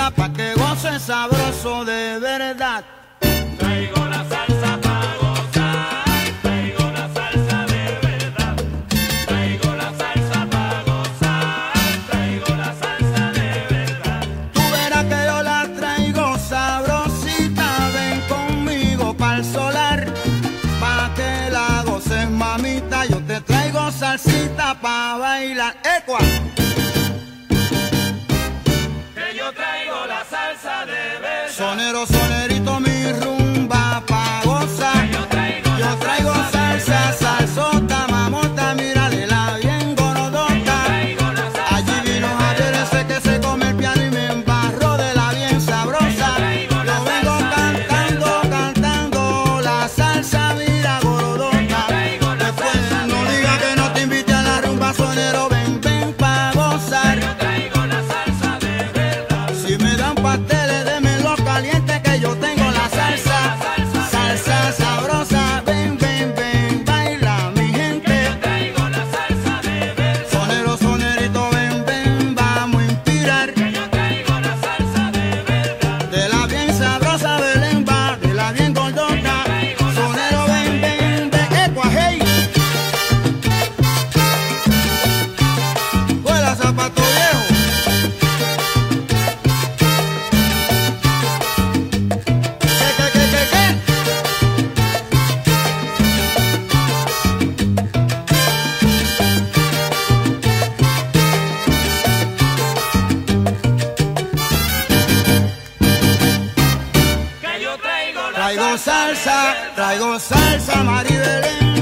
salsita pa' que goce sabroso de verdad. Traigo la salsa pa' gozar, traigo la salsa de verdad. Traigo la salsa pa' gozar, traigo la salsa de verdad. Tú verás que yo la traigo sabrosita, ven conmigo pa'l solar, pa' que la goces mamita, yo te traigo salsita pa' bailar. ¡Ecua! Que yo traigo la salsa de verdad. Sonero, sonerito, mi rumba pa' gozar. Yo traigo salsa, salsota, mamota, mírala bien gorodota. Allí vino Javier ese que se come el piano y me embarró de la bien sabrosa. Yo vengo cantando, cantando la salsa, mira gorodota. Después no diga que no te invite a la rumba, sonero, ven, ven pa' gozar. Si me dan pasteles, démenlo caliente que yo tengo la salsa. Salsa sabrosa, ven, ven, ven, baila mi gente. Sonero, sonerito, ven, ven, vamos a inspirar. De la bien sabrosa Belén va, de la bien gordota. Sonero, ven, ven, ven, ecua, hey. Vuela zapato viejo. ¿Qué? Que yo traigo la Traigo salsa, Maribelén.